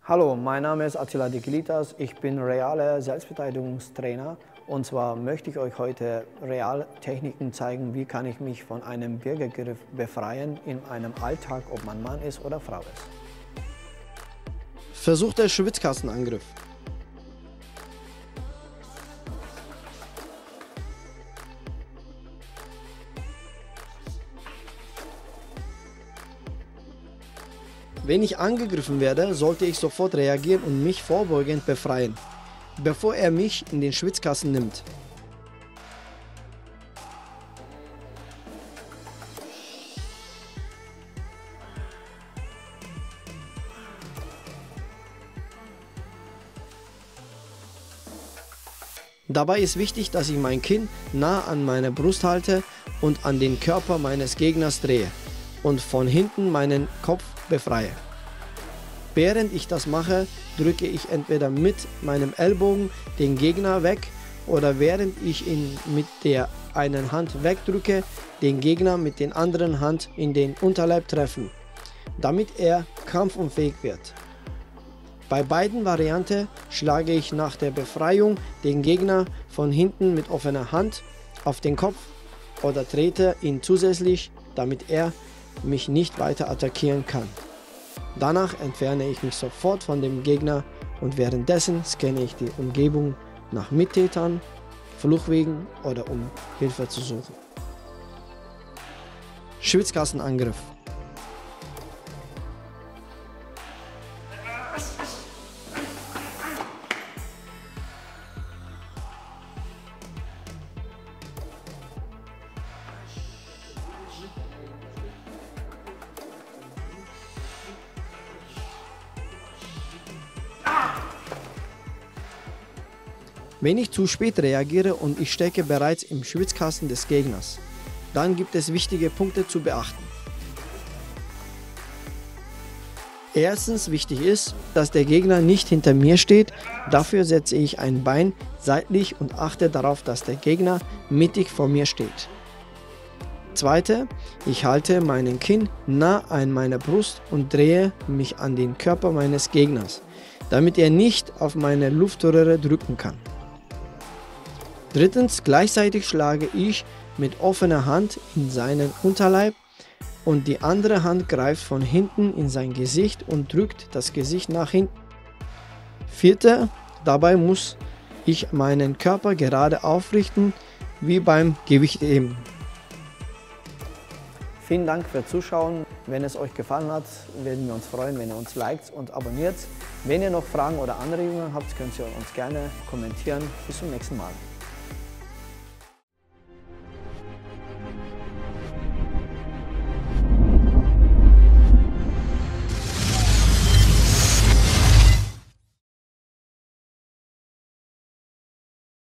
Hallo, mein Name ist Attila Dikilitas, ich bin realer Selbstverteidigungstrainer und zwar möchte ich euch heute real Techniken zeigen, wie kann ich mich von einem Würgegriff befreien in einem Alltag, ob man Mann ist oder Frau ist. Versuchter Schwitzkastenangriff. Wenn ich angegriffen werde, sollte ich sofort reagieren und mich vorbeugend befreien, bevor er mich in den Schwitzkasten nimmt. Dabei ist wichtig, dass ich mein Kinn nah an meine Brust halte und an den Körper meines Gegners drehe und von hinten meinen Kopf befreie. Während ich das mache, drücke ich entweder mit meinem Ellbogen den Gegner weg oder während ich ihn mit der einen Hand wegdrücke, den Gegner mit der anderen Hand in den Unterleib treffen, damit er kampfunfähig wird. Bei beiden Varianten schlage ich nach der Befreiung den Gegner von hinten mit offener Hand auf den Kopf oder trete ihn zusätzlich, damit er mich nicht weiter attackieren kann. Danach entferne ich mich sofort von dem Gegner und währenddessen scanne ich die Umgebung nach Mittätern, Fluchtwegen oder um Hilfe zu suchen. Schwitzkastenangriff. Wenn ich zu spät reagiere und ich stecke bereits im Schwitzkasten des Gegners, dann gibt es wichtige Punkte zu beachten. Erstens wichtig ist, dass der Gegner nicht hinter mir steht, dafür setze ich ein Bein seitlich und achte darauf, dass der Gegner mittig vor mir steht. Zweite, ich halte meinen Kinn nah an meiner Brust und drehe mich an den Körper meines Gegners, damit er nicht auf meine Luftröhre drücken kann. Drittens, gleichzeitig schlage ich mit offener Hand in seinen Unterleib und die andere Hand greift von hinten in sein Gesicht und drückt das Gesicht nach hinten. Vierte, dabei muss ich meinen Körper gerade aufrichten, wie beim Gewichtheben. Vielen Dank fürs Zuschauen. Wenn es euch gefallen hat, würden wir uns freuen, wenn ihr uns liked und abonniert. Wenn ihr noch Fragen oder Anregungen habt, könnt ihr uns gerne kommentieren. Bis zum nächsten Mal.